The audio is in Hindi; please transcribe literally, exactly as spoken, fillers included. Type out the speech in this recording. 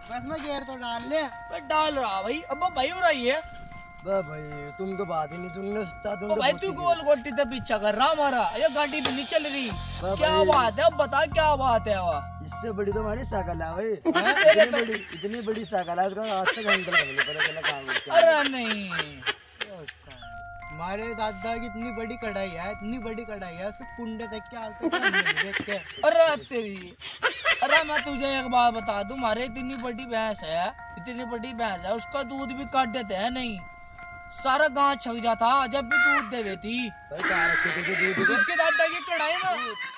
बस में गेर तो डाल ले। डाल रहा भाई, अब भाई हो रही है भाई तुम तो बात ही नहीं सुनने सकता तुम तो भाई। तू गोल गोटी तो पीछा कर रहा हमारा, ये गाड़ी भी नहीं चल रही। क्या बात है, अब बता क्या बात है? वह इससे बड़ी तो हमारी साइकिल है भाई। इतनी बड़ी इतनी बड़ी साइकिल है, उसका आज तक हैंडल नहीं पता चला कहाँ। अरे नहीं, हमारे दादा की इतनी बड़ी कढ़ाई है, इतनी बड़ी कढ़ाई है, उसके कुंडे तक के आज तक देख के। अरे तेरी, अरे मैं तुझे एक बात बता दूं, हमारे इतनी बड़ी भैंस है, इतनी बड़ी भैंस है, उसका दूध भी काट देते हैं नहीं, सारा गांव छक जाता जब भी दूध देवे थी। भाई क्या रखे थे दूध? इसके दादा की कढ़ाई में